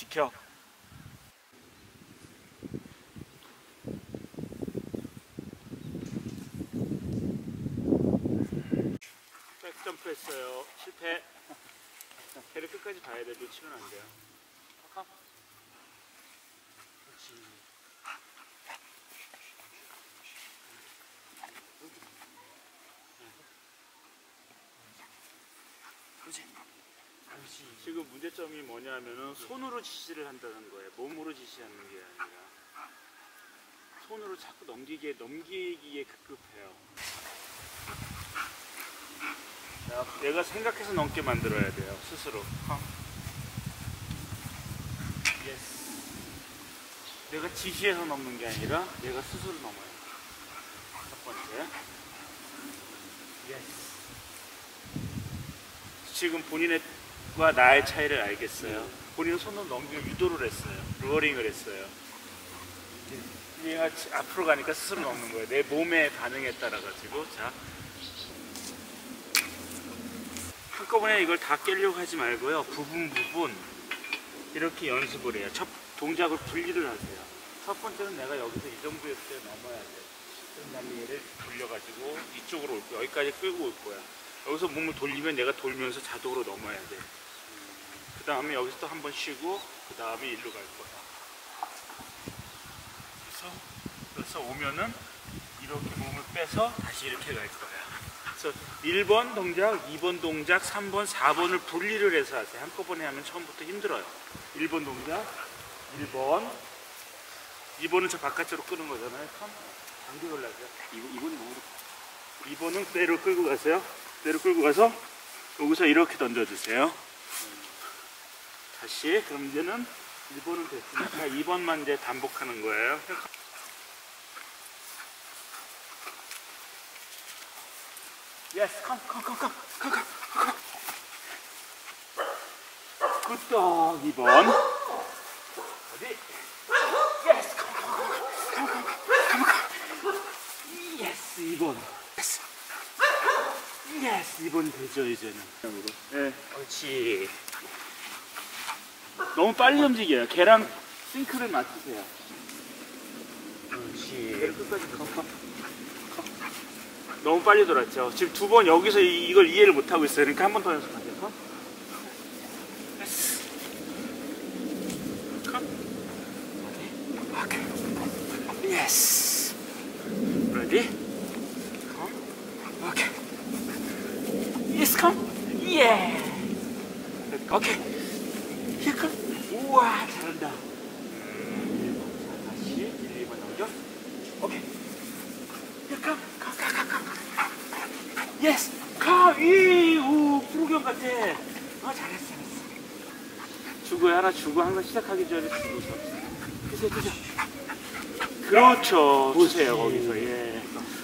지켜. 백점프 했어요. 실패. 배를 끝까지 봐야 돼. 놓치면 안 돼요. 그렇지. 그렇지. 지금 문제점이 뭐냐면은 손으로 지시를 한다는 거예요. 몸으로 지시하는 게 아니라 손으로 자꾸 넘기기에 급급해요. 자, 내가 생각해서 넘게 만들어야 돼요. 스스로. 예스. 내가 지시해서 넘는 게 아니라 내가 스스로 넘어요. 첫 번째. 예스. 지금 본인과 나의 차이를 알겠어요. 본인은 손으로 넘기고 유도를 했어요. 루어링을 했어요. 얘가 앞으로 가니까 스스로 넘는 거예요. 내 몸의 반응에 따라 가지고. 자, 한꺼번에 이걸 다 깨려고 하지 말고요. 부분 이렇게 연습을 해요. 첫 동작을 분리를 하세요. 첫 번째는 내가 여기서 이 정도였을 때 넘어야 돼. 그럼 나는 얘를 돌려가지고 이쪽으로 올 거야. 여기까지 끌고 올 거야. 여기서 몸을 돌리면 내가 돌면서 자동으로 넘어야 돼. 그 다음에 여기서 또 한 번 쉬고 그 다음에 일로 갈 거야. 그래서 오면은 이렇게 몸을 빼서 다시 이렇게 갈 거야. 그래서 1번 동작, 2번 동작, 3번, 4번을 분리를 해서 하세요. 한꺼번에 하면 처음부터 힘들어요. 1번 동작, 1번, 2번은 저 바깥으로 끄는 거잖아요. 단계 올라가세요. 2번이 너무 2번은 그대로 끌고 가세요. 그대로 끌고 가서 여기서 이렇게 던져주세요. 다시. 그럼 이제는 1번은 됐으니까 2번만 이제 반복하는 거예요. Yes, come. 굿떡 2번. 어디? Yes, come. Yes, 2번. Yes, 2번 되죠 이제는. 네, 그렇지. 너무 빨리 움직여요. 걔랑 싱크를 맞추세요. 그렇지. 걔를 끝까지 너무 빨리 돌았죠. 지금 2번 여기서 이걸 이해를 못하고 있어요. 그러니까 한 번 더 연습하세요. 오케이. 예스. 레디? 오케이. 예스 컴. 예. 오케이. here come. 우와 잘한다. 1번. 다시 1, 2번 나오죠? 오케이. here come. 예스! 우! 프로그램 같아. 잘했어. 주고에 하나 주고 항상 시작하기 전에 주고. 드세요. 그렇죠. 보세요, 거기서. 예.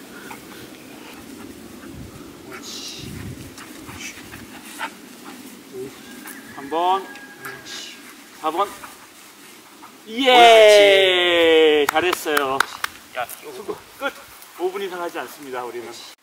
한 번. 4번. 예! 잘했어요. 야, 수고. 끝! 5분 이상 하지 않습니다, 우리는.